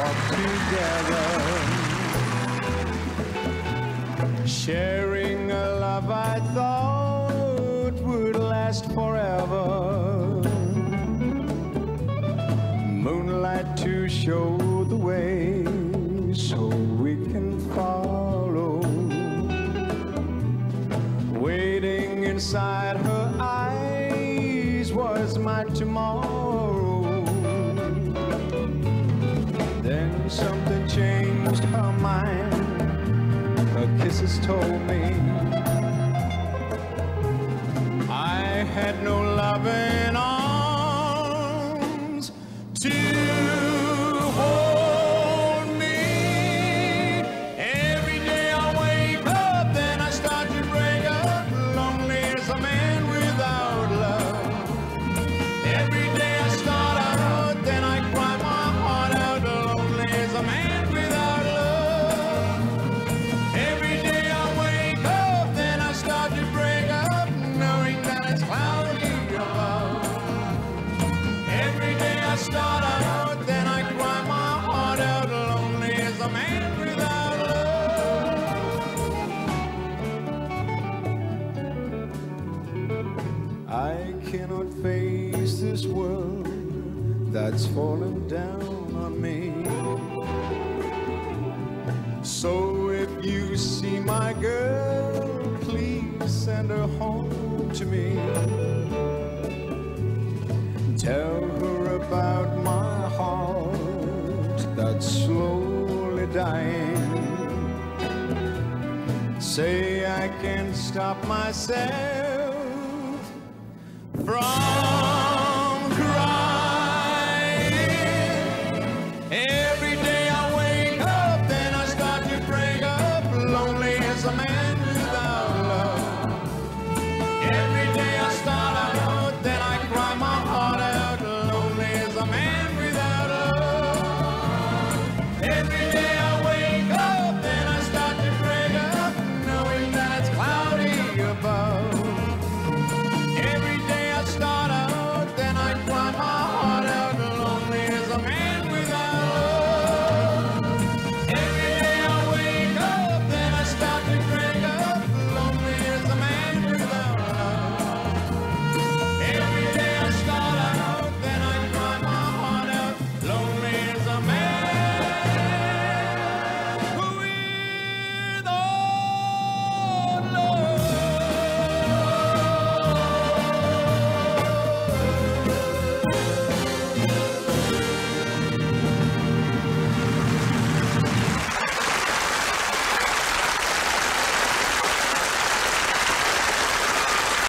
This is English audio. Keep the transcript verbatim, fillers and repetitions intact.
walk together, sharing a love I thought would last forever. Moonlight to show the way so we can follow. Waiting inside her eyes was my tomorrow. Then something changed her mind. Her kisses told me I had no loving arms to hold me. Every day I wake up, then I start to break up, lonely as a man without love. Every day I start out, then I cry my heart out, lonely as a man without love. Every day I wake up, then I start to break up, knowing that it's cloudy above. Every day I start out, then I cry my heart out, lonely as a man without love. I cannot face this world that's fallen down on me. So if you see my girl, please send her home to me. Tell her about my heart that's slowly dying. Say I can't stop myself from